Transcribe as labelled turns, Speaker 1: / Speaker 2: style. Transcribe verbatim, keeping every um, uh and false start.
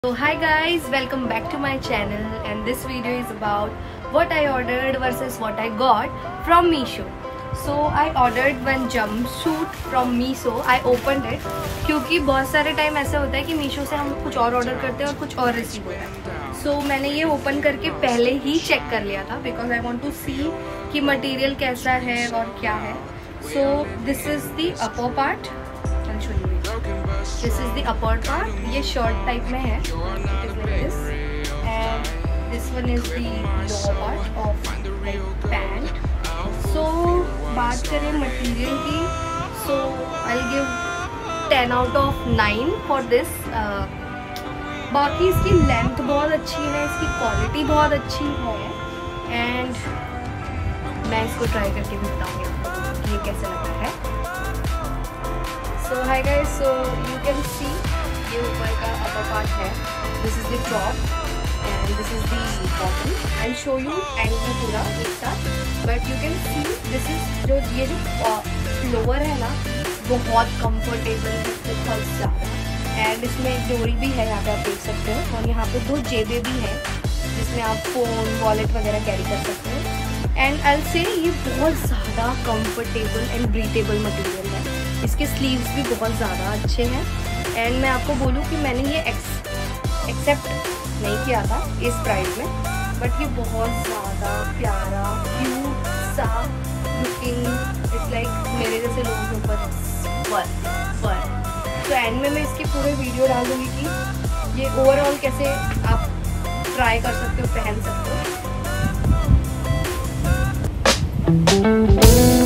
Speaker 1: So hi guys, welcome back to my channel and this video is about what I ordered versus what I got from Meesho. So I ordered one jumpsuit from Meesho. I opened it क्योंकि बहुत सारे time ऐसा होता है कि Meesho से हम कुछ और ऑर्डर करते हैं और कुछ और रिसीव होता है. So मैंने ये ओपन करके पहले ही चेक कर लिया था because I want to see कि मटेरियल कैसा है और क्या है. So this is the upper part. I'll show you. This is the upper part. ये शर्ट टाइप में है. It is like this. And this one is the lower part of like pant. So बात करें material की, so I'll give ten out of nine for this. Uh, बाकी इसकी length बहुत अच्छी है, इसकी क्वालिटी बहुत अच्छी है and मैं इसको ट्राई करके भी बताऊँगी आपको कि ये कैसे लगता है. So hi guys, so you can see ये ऊपर का upper part है. This is the top and this is the bottom. I'll show you end में पूरा एक साथ. But you can see this is जो ये जो lower है ना बहुत comfortable है, बहुत ज़्यादा. And इसमें डोरी भी है, यहाँ पे आप देख सकते हो. और यहाँ पे दो जेबें भी हैं जिसमें आप फ़ोन वॉलेट वगैरह कैरी कर सकते हो. एंड आई से ये बहुत ज़्यादा कंफर्टेबल एंड ब्रीथेबल मटेरियल है. इसके स्लीव्स भी बहुत ज़्यादा अच्छे हैं. एंड मैं आपको बोलूँ कि मैंने ये एक्सेप्ट नहीं किया था इस प्राइस में, बट ये बहुत ज़्यादा प्यारा क्यूट सा लुकिंग, इट्स लाइक मेरे जैसे लोगों के ऊपर पर पर तो एंड में मैं इसकी पूरे वीडियो डाल दूँगी कि ये ओवरऑल कैसे आप ट्राई कर सकते हो, पहन सकते हो.